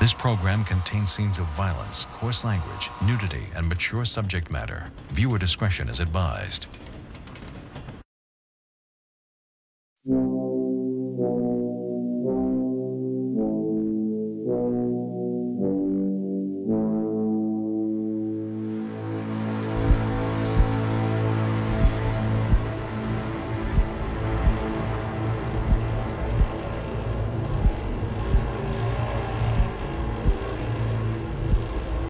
This program contains scenes of violence, coarse language, nudity, and mature subject matter. Viewer discretion is advised.